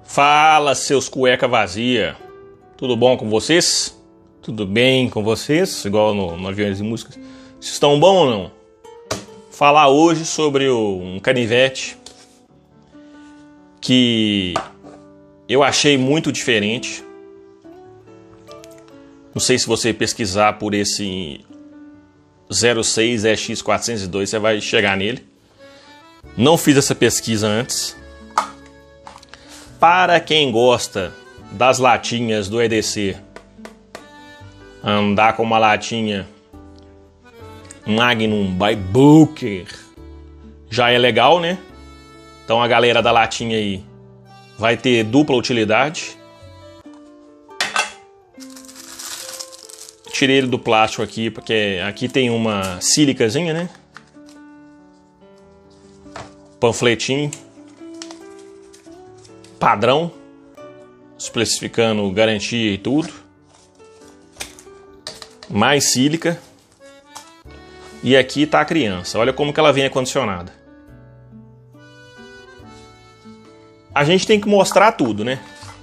Fala, seus cueca vazia. Tudo bom com vocês? Tudo bem com vocês? Igual no Aviões e Músicas. Vocês estão bom ou não? Falar hoje sobre um canivete que eu achei muito diferente. Não sei se você pesquisar por esse 06EX402, você vai chegar nele. Não fiz essa pesquisa antes. Para quem gosta das latinhas do EDC, andar com uma latinha Magnum by Booker já é legal, né? Então a galera da latinha aí vai ter dupla utilidade. Tirei ele do plástico aqui, porque aqui tem uma sílicazinha, né? Panfletinho padrão, especificando garantia e tudo. Mais sílica. E aqui tá a criança. Olha como que ela vem acondicionada. A gente tem que mostrar tudo, né?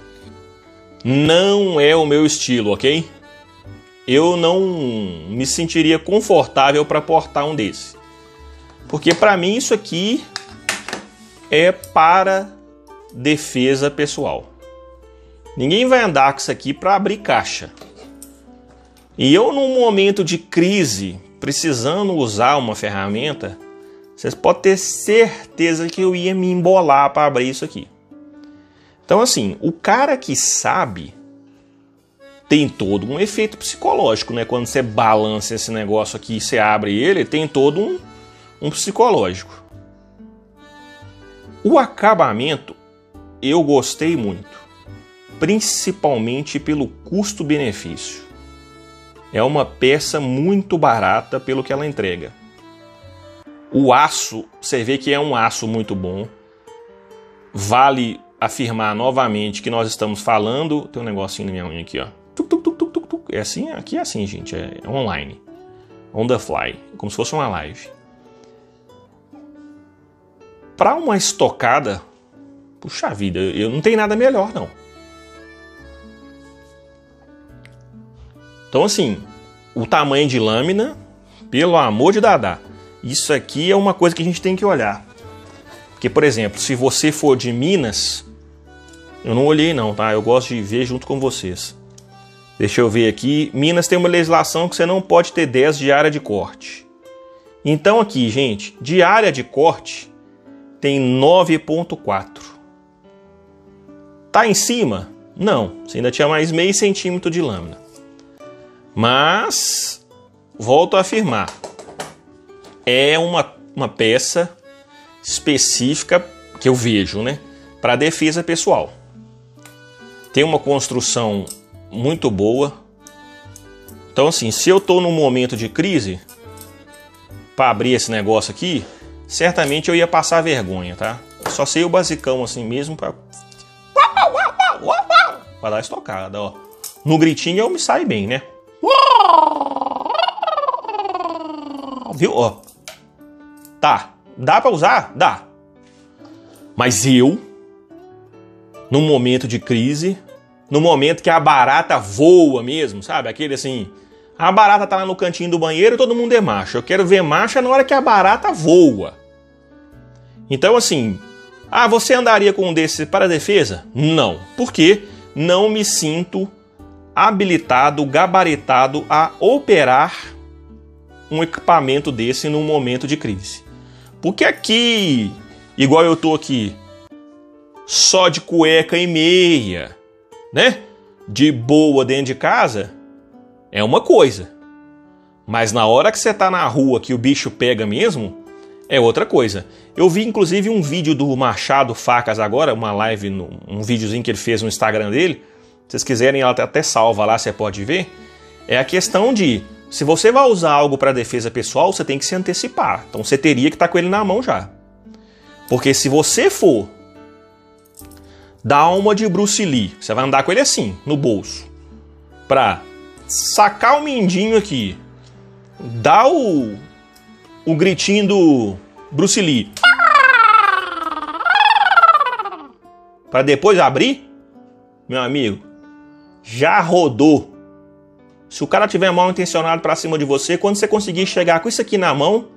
Não é o meu estilo, ok? Eu não me sentiria confortável para portar um desse. Porque para mim isso aqui é para defesa pessoal. Ninguém vai andar com isso aqui para abrir caixa. E eu, num momento de crise, precisando usar uma ferramenta, vocês podem ter certeza que eu ia me embolar para abrir isso aqui. Então, assim, o cara que sabe tem todo um efeito psicológico, né? Quando você balança esse negócio aqui e você abre ele, tem todo um psicológico. O acabamento eu gostei muito, principalmente pelo custo-benefício. É uma peça muito barata pelo que ela entrega. O aço, você vê que é um aço muito bom. Vale afirmar novamente que nós estamos falando... Tem um negocinho na minha unha aqui, ó. É assim, aqui é assim, gente. É online. On the fly. Como se fosse uma live. Para uma estocada... Puxa vida, eu não tenho nada melhor, não. Então, assim, o tamanho de lâmina, pelo amor de Dadá, isso aqui é uma coisa que a gente tem que olhar. Porque, por exemplo, se você for de Minas, eu não olhei não, tá? Eu gosto de ver junto com vocês. Deixa eu ver aqui. Minas tem uma legislação que você não pode ter 10 de área de corte. Então aqui, gente, de área de corte tem 9,4. Tá em cima? Não, você ainda tinha mais meio centímetro de lâmina. Mas, volto a afirmar, é uma peça específica que eu vejo, né, para defesa pessoal. Tem uma construção muito boa. Então, assim, se eu tô num momento de crise, para abrir esse negócio aqui, certamente eu ia passar vergonha, tá? Só sei o basicão assim mesmo para dar estocada, ó. No gritinho eu me saio bem, né? Viu? Ó. Tá. Dá pra usar? Dá. Mas eu, num momento de crise, no momento que a barata voa mesmo, sabe? Aquele assim, a barata tá lá no cantinho do banheiro e todo mundo é macho. Eu quero ver marcha na hora que a barata voa. Então, assim, você andaria com um desses para defesa? Não. Por quê? Não me sinto habilitado, gabaritado a operar um equipamento desse num momento de crise. Porque aqui, igual eu tô aqui, só de cueca e meia, né? De boa dentro de casa, é uma coisa. Mas na hora que você tá na rua que o bicho pega mesmo, é outra coisa. Eu vi inclusive um vídeo do Machado Facas agora, uma live, um videozinho que ele fez no Instagram dele. Se vocês quiserem, ela até salva lá, você pode ver. É a questão de, se você vai usar algo para defesa pessoal, você tem que se antecipar. Então você teria que estar com ele na mão já. Porque se você for dar uma de Bruce Lee, você vai andar com ele assim, no bolso, pra sacar o mindinho aqui, dar o gritinho do Bruce Lee para depois abrir, meu amigo, já rodou. Se o cara tiver mal intencionado para cima de você, quando você conseguir chegar com isso aqui na mão,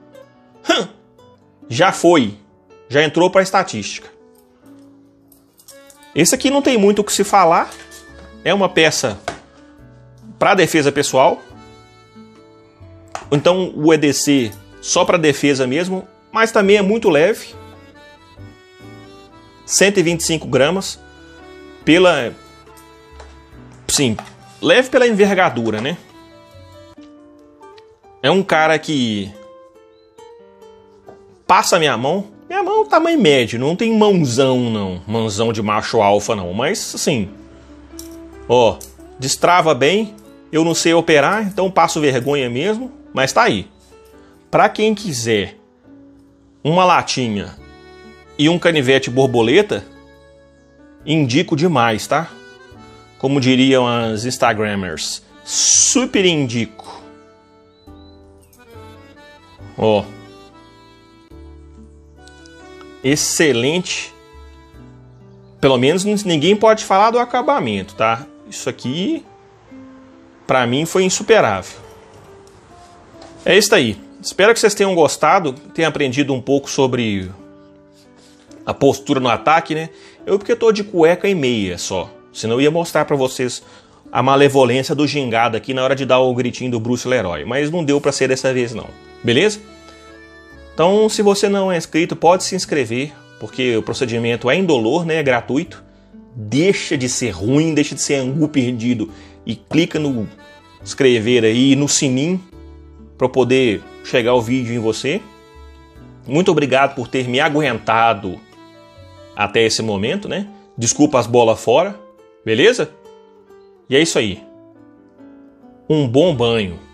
já foi, já entrou para a estatística. Esse aqui não tem muito o que se falar, é uma peça para defesa pessoal. Então o EDC só para defesa mesmo, mas também é muito leve. 125 gramas, sim, leve pela envergadura, né? É um cara que passa a minha mão é tamanho médio, não tem mãozão não, mãozão de macho alfa não, mas assim, ó, destrava bem. Eu não sei operar, então passo vergonha mesmo, mas tá aí. Pra quem quiser uma latinha e um canivete borboleta, indico demais, tá? Como diriam as Instagrammers, super indico. Ó, excelente. Pelo menos ninguém pode falar do acabamento, tá? Isso aqui, pra mim, foi insuperável. É isso aí. Espero que vocês tenham gostado, tenham aprendido um pouco sobre a postura no ataque, né? Porque eu tô de cueca e meia só. Senão eu ia mostrar pra vocês a malevolência do gingado aqui na hora de dar o gritinho do Bruce Leroy. Mas não deu pra ser dessa vez não. Beleza? Então, se você não é inscrito, pode se inscrever. Porque o procedimento é indolor, né? É gratuito. Deixa de ser ruim, deixa de ser angu perdido. E clica no inscrever aí, no sininho, para poder chegar o vídeo em você. Muito obrigado por ter me aguentado até esse momento, né? Desculpa as bolas fora, beleza? E é isso aí. Um bom banho.